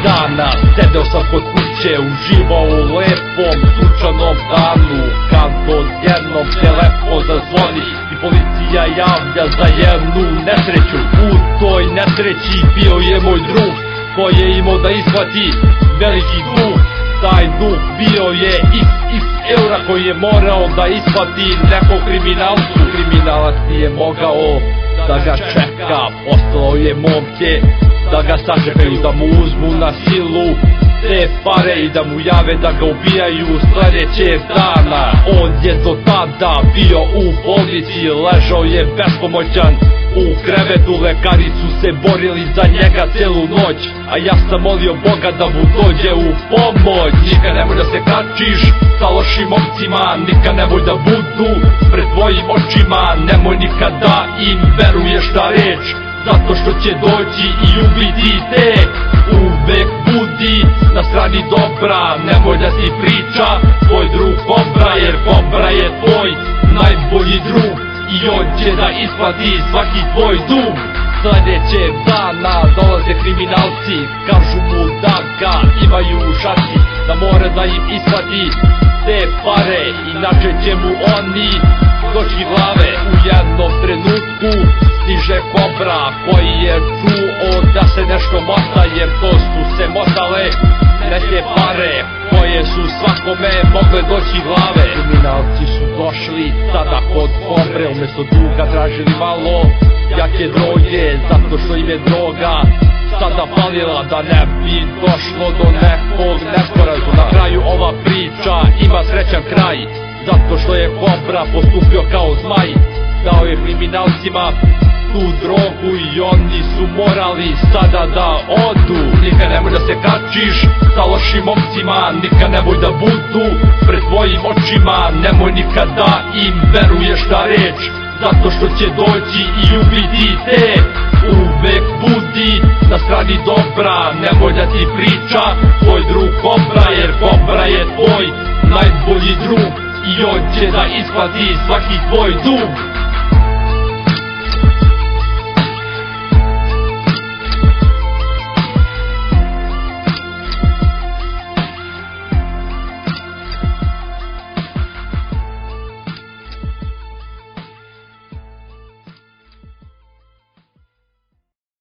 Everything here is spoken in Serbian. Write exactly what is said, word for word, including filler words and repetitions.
dana sedeo sam kod kuće, uživao u lepom sunčanom danu, kad odjednom telefon zazvoni i policija javlja za jednu nesreću. U toj nesreći bio je moj drug koji je imao da isplati veliki dug. Taj dug bio je x eura koji je morao da isplati nekom kriminalcu. Kriminalac nije mogao da ga čeka, poslao je momke da ga sačekaju, da mu uzmu na silu te pare i da mu jave da ga ubijaju sledećeg dana. On je do tada bio u bolnici, ležao je bespomoćan u krevetu, lekari su se borili za njega celu noć, a ja sam molio Boga da mu dođe u pomoć. Nikad nemoj da se kačiš sa lošim momcima, nikad nemoj da budu pred tvojim očima, nemoj nikad da im veruješ na reč, zato što će doći i ubiti te. Uvek budi na strani dobra, nemoj da ti priča tvoj drug Kobra, jer Kobra je tvoj najbolji drug i on će da isplati svaki tvoj dug. Sledećeg dana dolaze kriminalci, kažu mu da ga imaju u šaci, da mora da im isplati te pare, inače će mu oni doći glave. U jednom trenutku stiže Kobra koji je čuo da se nešto mota, jer to su se motale neke pare koje su svakome mogle doći glave. Kriminalci su došli sada kod Kobre, umesto duga tražili malo jake droge, zato što im je droga sada falila, da ne bi došlo do nekog nesporazuma. Na kraju ova priča ima srećan kraj, zato što je Kobra postupio kao zmaj, dao je kriminalcima tu drogu i oni su morali sada da odu. Nikad nemoj da se kačiš sa lošim momcima, nikad nemoj da budu pred tvojim očima, nemoj nikad da im veruješ na reč, zato što će doći i ubiti te. Uvek budi na strani dobra, nemoj da ti priča tvoj drug Kobra, jer Kobra je tvoj najbolji drug i on će da isplati svaki tvoj dug.